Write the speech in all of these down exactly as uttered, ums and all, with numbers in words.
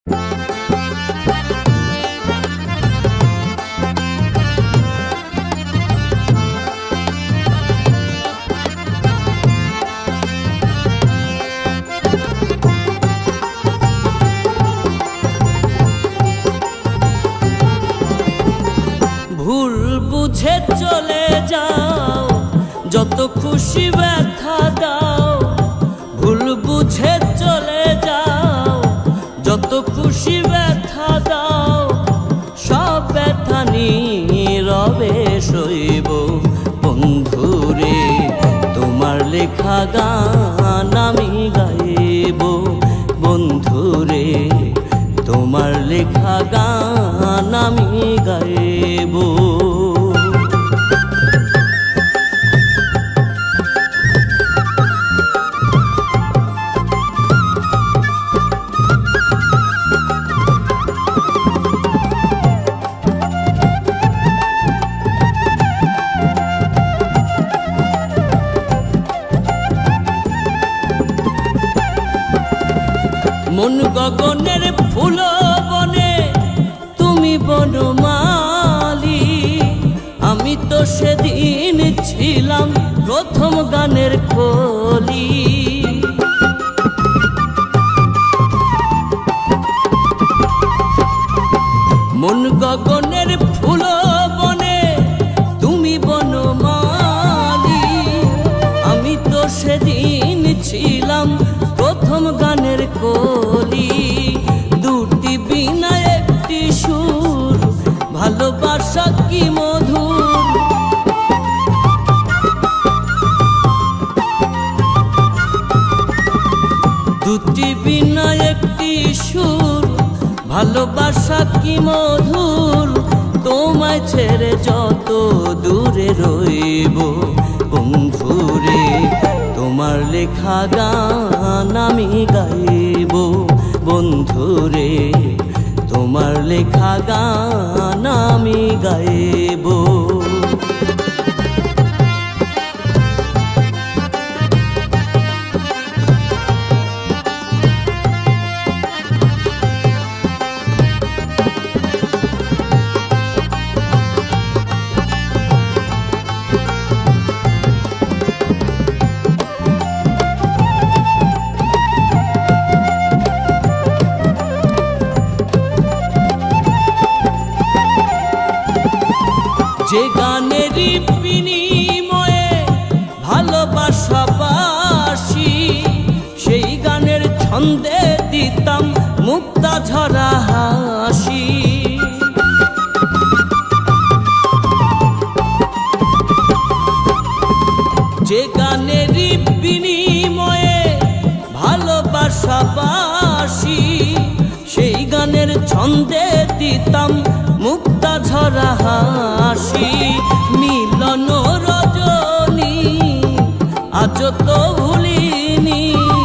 ভুল বুঝে চলে যাও, যত খুশি ব্যথা দাও। ভুল বুঝে চলে যাও, যত খুশি ব্যথা দাও। সব ব্যথা নীরবে সইব বন্ধুরে, তোমার লেখা গান আমি গাইব বন্ধুরে, তোমার লেখা গান আমি গাইব। মন গগনের ফুল বনে তুমি বনমালী, আমি তো সেদিন ছিলাম প্রথম গানের কলি। মন গগনের ফুল বনে তুমি বনমালী, আমি তো সেদিন ছিলাম প্রথম গানের কলি। দুটি বিনা একটি সুর, ভালোবাসা কি মধুর। দুটি বিনা একটি সুর, ভালোবাসা কি মধুর। তোমায় ছেড়ে যত দূরে রইব বন্ধুরে, তোমার লেখা গান আমি গাইব বন্ধুরে, তোমার লেখা গান আমি গাইব। যে গানেরই বিনিময়ে ভালোবাসা বাসি, সেই গানের ছন্দে দিতাম মুক্তা ঝরা হাসি। যে গানেরই বিনিময়ে ভালোবাসা বাসি, সেই গানের ছন্দে দিতাম মুক্তা ঝরা হাসি। মিলন রজনী আজ তো ভুলিনি,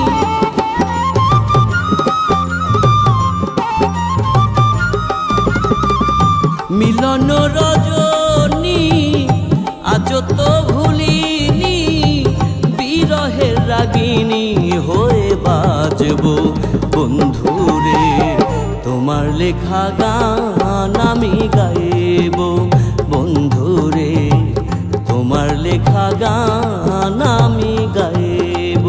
মিলন রজনী আজ তো ভুলিনি। বিরহের রাগিনী হয়ে বাজব বন্ধুরে, তোমার লেখা গান আমি গাইব বন্ধুরে, তোমার লেখা গান আমি গাইব।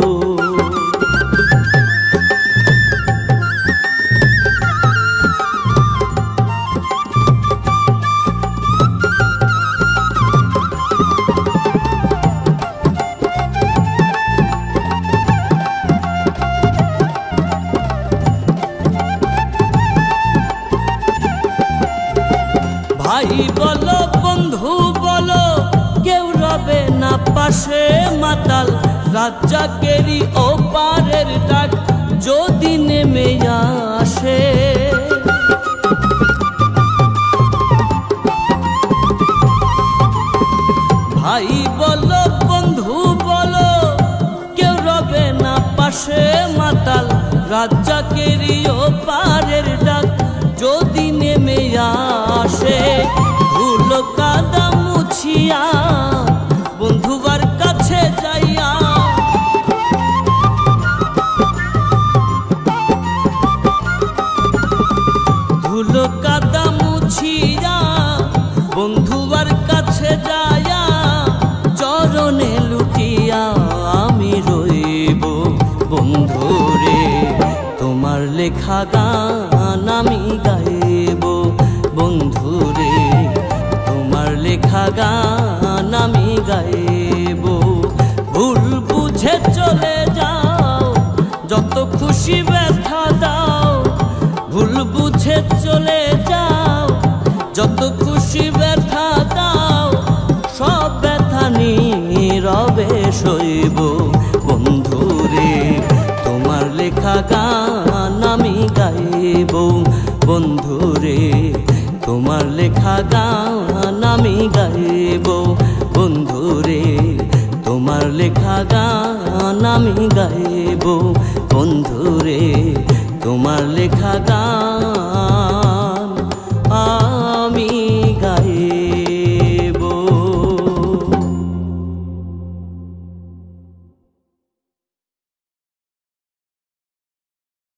ভাই বলো বন্ধু বলো, কেউ রবে না পাশে মাতাল। রাজ্জাকেরই ও পারের ডাক যদি নেমে আসে, ভাই বলো বন্ধু বলো, কেউ রবে না পাশে মাতাল। রাজ্জাকেরই ও পারের ডাক যদি নেমে আসে। ধুলো কাদা মুছিয়া বন্ধুবার কাছে যাইয়া, ধুলো কাদা মুছিয়া বন্ধুবার কাছে যায়া চরণে লুটিয়া আমি রইব বন্ধুরে তোমার লেখা গান আমি গাইব বন্ধুরে তোমার লেখা গান আমি গাইব ভুল বুঝে চলে যাও যত খুশি ব্যথা দাও ভুল বুঝে চলে যাও যত খুশি ব্যথা দাও সব ব্যথা নীরবে সইব বন্ধুরে তোমার লেখা গান আমি গাইব বন্ধুরে তোমার লেখা গান আমি গাইব বন্ধুরে তোমার লেখা গান আমি গাইব বন্ধুরে তোমার লেখা গান